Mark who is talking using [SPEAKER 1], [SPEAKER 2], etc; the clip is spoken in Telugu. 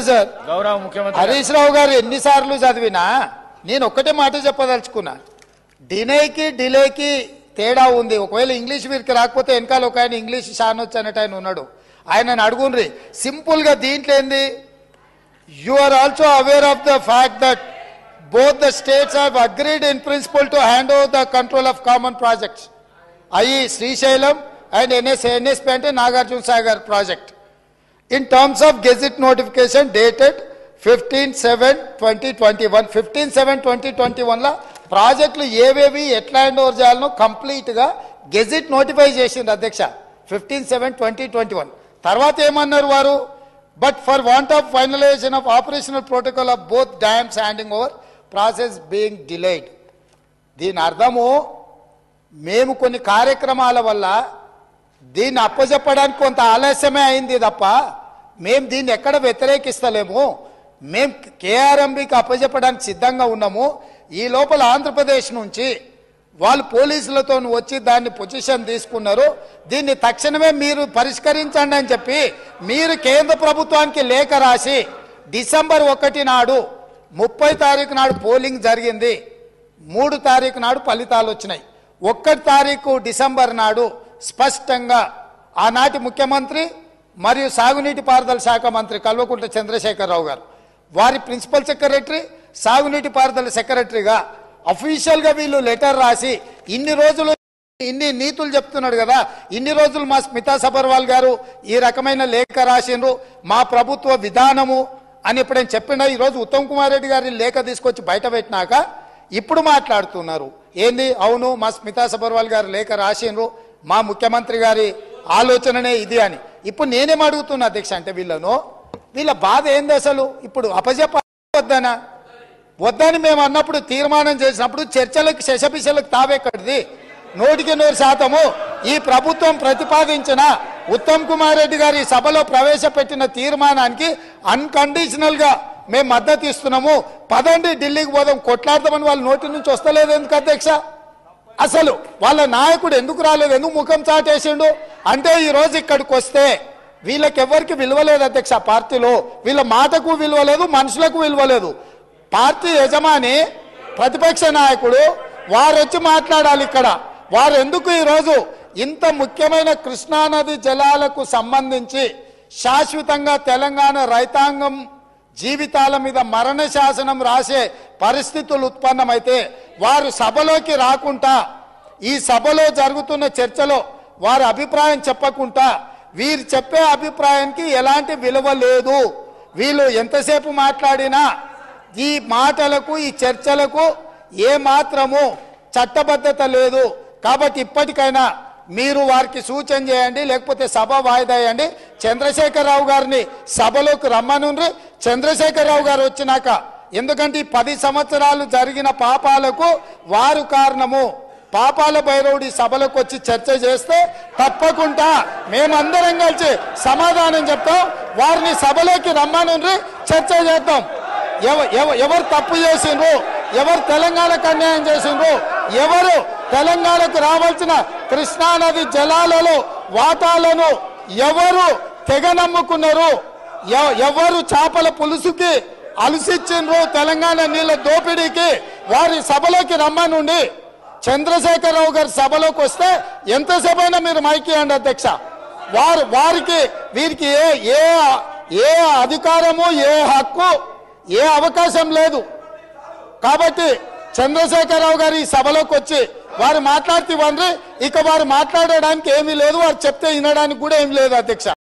[SPEAKER 1] సార్
[SPEAKER 2] గౌరవ ముఖ్యమంత్రి
[SPEAKER 1] హరీష్ రావు గారు ఎన్నిసార్లు చదివినా నేను ఒక్కటే మాట చెప్పదలుచుకున్నా. డిలేకి తేడా ఉంది. ఒకవేళ ఇంగ్లీష్ వీరికి రాకపోతే వెనకాల ఒక ఆయన ఇంగ్లీష్ షానొచ్చు అనేట ఆయన ఉన్నాడు, ఆయనను అడుగుండ్రి. సింపుల్గా దీంట్లో ఏంది, you are also aware of the fact that both the states have agreed in principle to hand over the control of common projects, i.e. Srisailam and NSP ante Nagarjuna Sagar project, in terms of gazette notification dated 15/7/2021. 15/7/2021 la ప్రాజెక్టులు ఏవేవి ఎట్లా హ్యాండ్ ఓవర్ చేయాలనో కంప్లీట్గా గెజిట్ నోటిఫై చేసింది అధ్యక్ష 15/7/2021. తర్వాత ఏమన్నారు వారు, but for want of finalization of operational protocol of both dams handing over process being delayed. దీని అర్థము మేము కొన్ని కార్యక్రమాల వల్ల దీన్ని అప్పచెప్పడానికి కొంత ఆలస్యమే అయింది తప్ప మేము దీన్ని ఎక్కడ వ్యతిరేకిస్తలేము. మేము కేఆర్ఎంబీకి అప్పచెప్పడానికి సిద్ధంగా ఉన్నాము. ఈ లోపల ఆంధ్రప్రదేశ్ నుంచి వాళ్ళు పోలీసులతో వచ్చి దాన్ని పొజిషన్ తీసుకున్నారు. దీన్ని తక్షణమే మీరు పరిష్కరించండి అని చెప్పి మీరు కేంద్ర ప్రభుత్వానికి లేఖ రాసి డిసెంబర్ 1 నాడు 30 తారీఖు నాడు పోలింగ్ జరిగింది, 3 తారీఖు నాడు ఫలితాలు వచ్చినాయి. 1 తారీఖు డిసెంబర్ నాడు స్పష్టంగా ఆనాటి ముఖ్యమంత్రి మరియు సాగునీటి పారుదల శాఖ మంత్రి కల్వకుంట్ల చంద్రశేఖరరావు గారు, వారి ప్రిన్సిపల్ సెక్రటరీ, సాగునీటి పారుదల సెక్రటరీగా అఫీషియల్గా వీళ్ళు లెటర్ రాసి ఇన్ని రోజులు ఇన్ని నీతులు చెప్తున్నాడు కదా, ఇన్ని రోజులు మా స్మితా సబర్వాల్ గారు ఈ రకమైన లేఖ రాసిండ్రు, మా ప్రభుత్వ విధానము అని ఎప్పుడైనా చెప్పినా ఈరోజు ఉత్తమ్ కుమార్ రెడ్డి గారిని లేఖ తీసుకొచ్చి బయట పెట్టినాక ఇప్పుడు మాట్లాడుతున్నారు ఏంది, అవును మా స్మితా సబర్వాల్ గారు లేఖ రాసిండ్రు, మా ముఖ్యమంత్రి గారి ఆలోచననే ఇది అని. ఇప్పుడు నేనేం అడుగుతున్నా అధ్యక్ష అంటే వీళ్ళ బాధ ఏంది అసలు, ఇప్పుడు అపజెప్పొద్దనా వద్దని మేము అన్నప్పుడు తీర్మానం చేసినప్పుడు చర్చలకు శశపిశలకు తావెక్కడిది, 100% ఈ ప్రభుత్వం ప్రతిపాదించిన ఉత్తమ్ కుమార్ రెడ్డి గారి సభలో ప్రవేశపెట్టిన తీర్మానానికి అన్కండిషనల్ గా మేము మద్దతు ఇస్తున్నాము, పదండి ఢిల్లీకి పోదాం కొట్లాడదామని వాళ్ళ నోటి నుంచి వస్తలేదు ఎందుకు అధ్యక్ష? అసలు వాళ్ళ నాయకుడు ఎందుకు రాలేదు, ఎందుకు ముఖం చాటేసిండు అంటే ఈ రోజు ఇక్కడికి వస్తే వీళ్ళకెవ్వరికి విలువలేదు అధ్యక్ష. పార్టీలో వీళ్ళ మాటకు విలువలేదు, మనుషులకు విలువలేదు. పార్టీ యజమాని ప్రతిపక్ష నాయకుడు వారు వచ్చి మాట్లాడాలి ఇక్కడ. వారు ఎందుకు ఈరోజు ఇంత ముఖ్యమైన కృష్ణానది జలాలకు సంబంధించి శాశ్వతంగా తెలంగాణ రైతాంగం జీవితాల మీద మరణ శాసనం రాసే పరిస్థితులు ఉత్పన్నమైతే వారు సభలోకి రాకుండా ఈ సభలో జరుగుతున్న చర్చలో వారి అభిప్రాయం చెప్పకుండా వీరు చెప్పే అభిప్రాయానికి ఎలాంటి విలువ లేదు. వీళ్ళు ఎంతసేపు మాట్లాడినా ఈ మాటలకు ఈ చర్చలకు ఏ మాత్రము చట్టబద్ధత లేదు. కాబట్టి ఇప్పటికైనా మీరు వారికి సూచన చేయండి, లేకపోతే సభ వాయిదా వేయండి. చంద్రశేఖరరావు గారిని సభలోకి రమ్మనుండ్రి. చంద్రశేఖరరావు గారు వచ్చినాక, ఎందుకంటే ఈ 10 సంవత్సరాలు జరిగిన పాపాలకు వారు కారణము. పాపాల భైరవుడి సభలకు వచ్చి చర్చ చేస్తే తప్పకుండా మేమందరం కలిసి సమాధానం చెప్తాం. వారిని సభలోకి రమ్మనుండ్రి, చర్చ చేద్దాం. ఎవరు తప్పు చేసిండ్రు, ఎవరు తెలంగాణకు అన్యాయం చేసిండ్రు, ఎవరు తెలంగాణకు రావాల్సిన కృష్ణానది జలాలలో వాటాలను ఎవరు తెగ నమ్ముకున్నారు, ఎవరు చేపల పులుసుకి అలసిచ్చిండ్రు వారి నీళ్ళ దోపిడీకి, వారి సభలోకి రమ్మనుండి. చంద్రశేఖరరావు గారి సభలోకి వస్తే ఎంతసేపైనా మీరు మైకియండి అధ్యక్ష. వారికి వీరికి ఏ అధికారము, ఏ హక్కు, ఏ అవకాశం లేదు. కాబట్టి చంద్రశేఖరరావు గారు ఈ సభలోకి వచ్చి వారు మాట్లాడితే ఇవ్వండి. ఇక వారు మాట్లాడడానికి ఏమీ లేదు, వారు చెప్తే వినడానికి కూడా ఏమీ లేదు అధ్యక్ష.